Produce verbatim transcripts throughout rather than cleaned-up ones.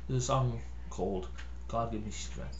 There's a song called God Give Me Strength.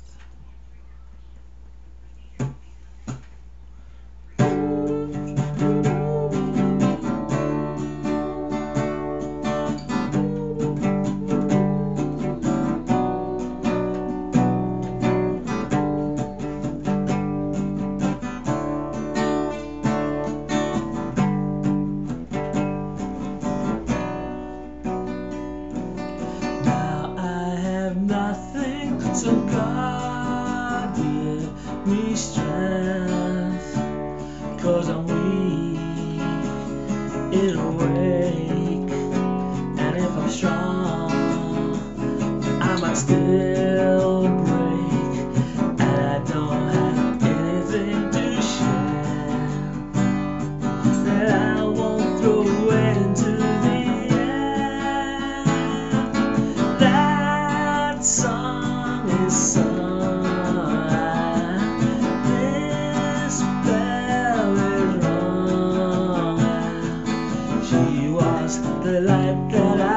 Nothing, so God give me strength, 'cause I'm weak and awake, and if I'm strong I might still break, and I don't have anything to share that I won't throw away into the air. That song is sung, this bell is rung. She was the light that I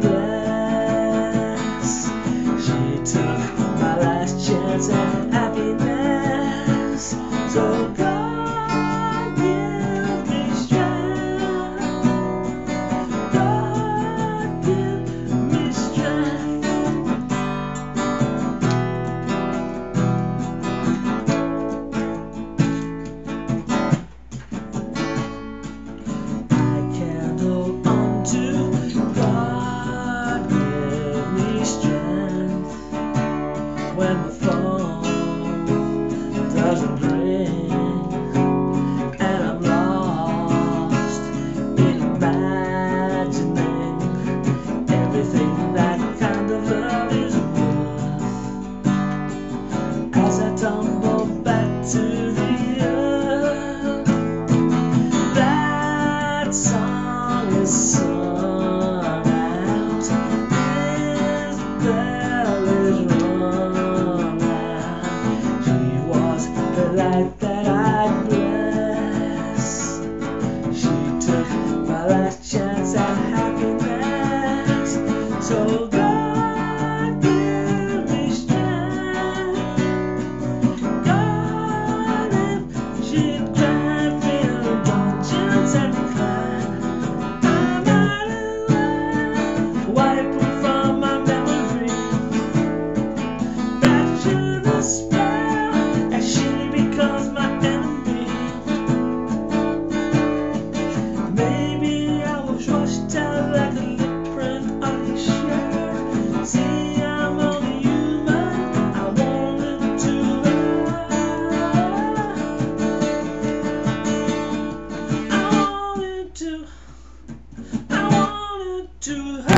bless. She took my last chance at happiness. So God give me strength. God give me strength. I can't hold on to God give me strength when the phone doesn't ring, and I'm lost in imagining everything that kind of love is worth. As I tumble back to the earth, that song is sung out, this bell is rung out. She was the light that I bless. She took my last chance at happiness. So God give me strength. God, if she'd grant me an indulgence and decline, I might as well wipe them from my memory. That shouldn't spell as she becomes my enemy. Maybe I was rushed out like a lip print on your shirt. See, I'm only human. I wanted to hurt. I wanted to, I wanted to hurt.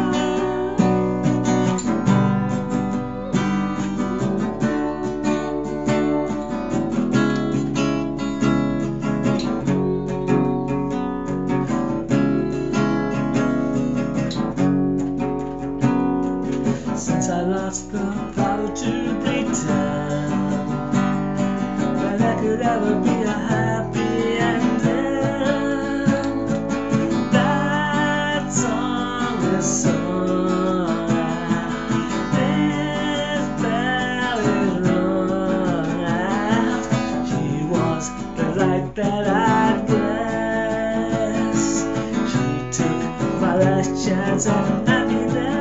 Since I lost the power to pretend that there could ever be a happy ending, that song is sung, this bell is rung out. She was the light that I bless. She took my last chance at happiness.